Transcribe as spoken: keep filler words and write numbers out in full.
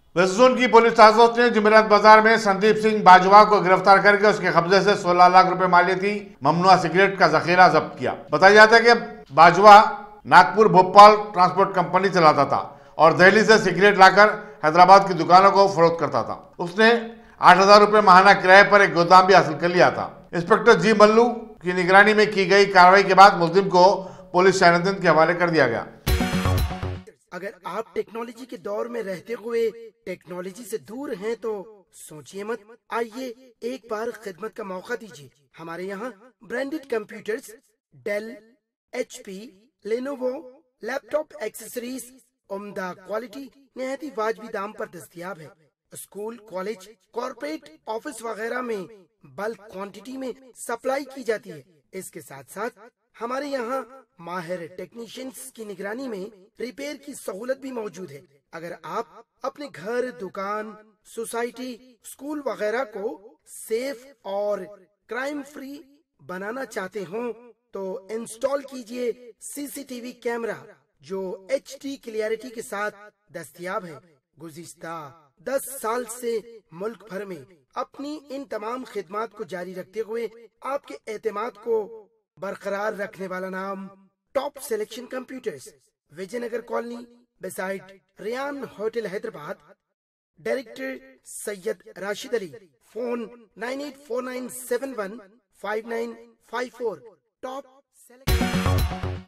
Waste zone کی police task force نے جمعرات بازار میں سندیپ سنگھ باجوا کو گرفتار کر کے اس کے قبضے سے سولہ لاکھ روپے مالیتی ممنوعہ سگریٹ کا ذخیرہ ضبط کیا۔ بتایا جاتا ہے کہ باجوا ناگپور بھوپال ٹرانسپورٹ کمپنی چلاتا تھا اور دہلی سے سگریٹ لا کر حیدرآباد کی دکانوں کو فروخت کرتا تھا۔ اس نے آٹھ ہزار روپے ماہانہ کرائے پر ایک گودام بھی حاصل کر لیا تھا۔ انسپکٹر جی ملو کی نگرانی میں کی گئی کارروائی کے بعد ملزم کو پولیس شاہ نندن کے حوالے کر دیا گیا۔ اگر آپ ٹیکنالوجی کے دور میں رہتے ہوئے ٹیکنالوجی سے دور ہیں تو سوچئے مت، آئیے ایک بار خدمت کا موقع دیجیے۔ ہمارے یہاں branded computers, Dell, H P, Lenovo, laptop accessories عمدہ کوالٹی نہایت واجبی دام پر دستیاب ہے۔ اسکول، کالج، کارپوریٹ آفس وغیرہ میں بلک کوانٹٹی میں سپلائی کی جاتی ہے۔ اس کے ساتھ ساتھ ہمارے یہاں ماہر ٹیکنیشینز کی نگرانی میں ریپیئر کی سہولت بھی موجود ہے۔ اگر آپ اپنے گھر، دکان، سوسائٹی، اسکول وغیرہ کو سیف اور کرائم فری بنانا چاہتے ہوں تو انسٹال کیجئے C C T V camera جو ایچ ڈی کلیئرٹی کے ساتھ دستیاب ہے۔ گزشتہ دس سال سے ملک بھر میں اپنی ان تمام خدمات کو جاری رکھتے ہوئے آپ کے اعتماد کو برقرار رکھنے والا نام top selection computers, Vijay Nagar colony beside Ryan hotel Hyderabad. Director Syed Rashid Ali, phone nine eight four nine seven one five nine five four. Top